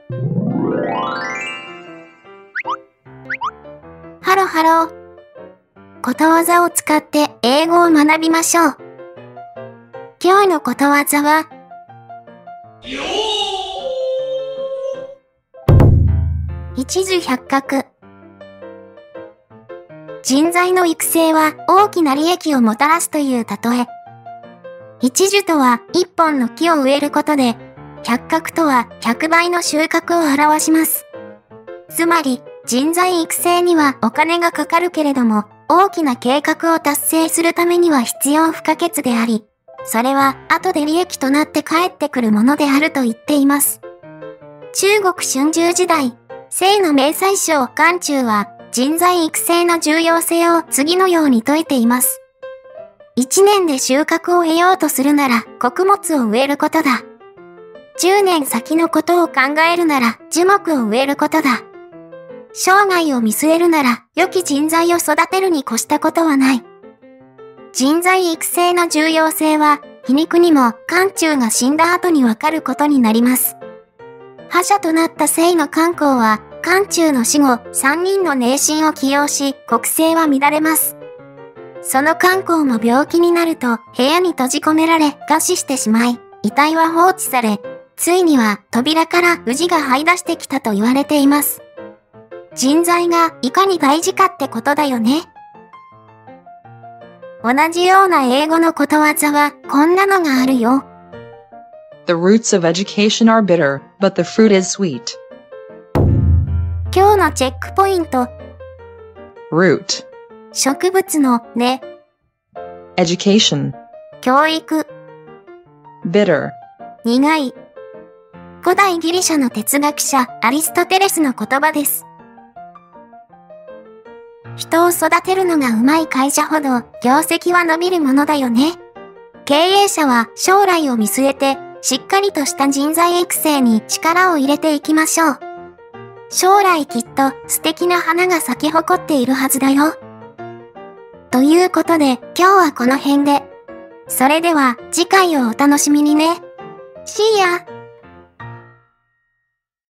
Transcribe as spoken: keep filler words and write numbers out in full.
ハロハロー。ことわざを使って英語を学びましょう。今日のことわざは、一樹百角。人材の育成は大きな利益をもたらすという例え。一樹とは一本の木を植えることで、百角とは百倍の収穫を表します。つまり、人材育成にはお金がかかるけれども、大きな計画を達成するためには必要不可欠であり、それは後で利益となって帰ってくるものであると言っています。中国春秋時代、清の名宰相韓中は人材育成の重要性を次のように説いています。一年で収穫を得ようとするなら穀物を植えることだ。十年先のことを考えるなら樹木を植えることだ。生涯を見据えるなら良き人材を育てるに越したことはない。人材育成の重要性は皮肉にも韓中が死んだ後にわかることになります。覇者となった清の韓公は韓中の死後さんにんの内親を起用し国政は乱れます。その韓公も病気になると部屋に閉じ込められ餓死してしまい、遺体は放置され、ついには扉から氏が這い出してきたと言われています。人材がいかに大事かってことだよね。同じような英語のことわざはこんなのがあるよ。 The roots of education are bitter, but the fruit is sweet. 今日のチェックポイント。 Root. 植物の根。 Education. 教育。 Bitter. 苦い。古代ギリシャの哲学者アリストテレスの言葉です。人を育てるのがうまい会社ほど業績は伸びるものだよね。経営者は将来を見据えてしっかりとした人材育成に力を入れていきましょう。将来きっと素敵な花が咲き誇っているはずだよ。ということで今日はこの辺で。それでは次回をお楽しみにね。See ya!